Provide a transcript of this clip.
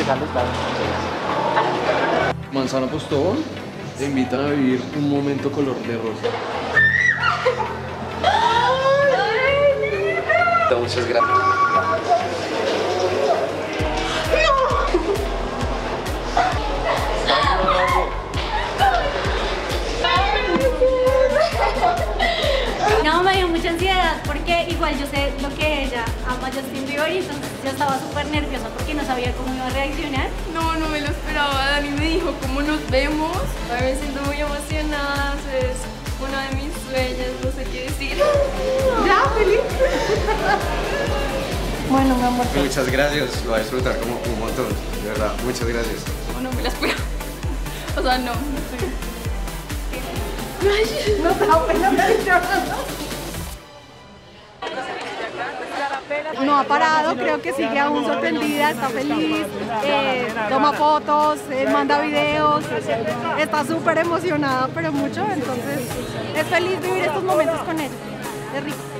Manzana Postobón te invitan a vivir un momento color de rosa. Muchas gracias. No, me dio mucha ansiedad porque igual yo sé lo que ella ama a Justin Bieber y entonces yo estaba súper nerviosa porque no sabía cómo iba a reaccionar. No me lo esperaba. Dani me dijo cómo nos vemos. A me siento muy emocionada. Es uno de mis sueños, no sé qué decir. ¿Ya, feliz? Bueno, mi amor. Muchas gracias, lo voy a disfrutar como un montón, de verdad, muchas gracias. No me la esperaba. O sea, no estoy... No te da pena, no ha parado, creo que sigue aún sorprendida, está feliz, toma fotos, manda videos, está súper emocionada, pero mucho, entonces es feliz vivir estos momentos con él, es rico.